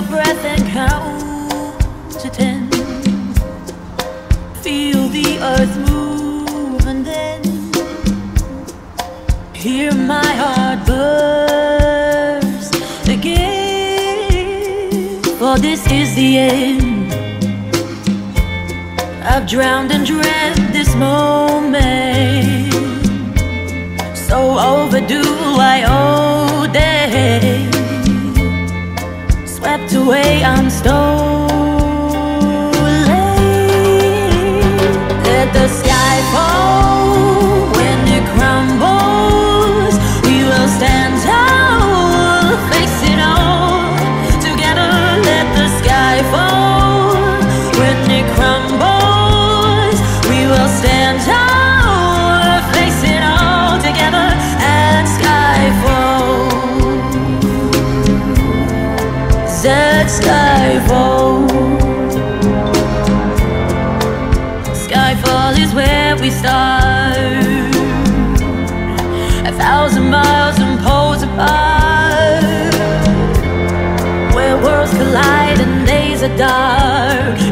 your breath and count to 10. Feel the earth move and then hear my heart burst again. For this is the end. I've drowned and dreamt this moment, so overdue I owe day. Swept away, I'm stolen. Let the sky fall. When it crumbles, we will stand tall, face it all together. Let the sky fall. When it crumbles, we will stand tall, face it all together. And Skyfall, that Skyfall. Skyfall is where we start, 1,000 miles and poles apart, where worlds collide and days are dark.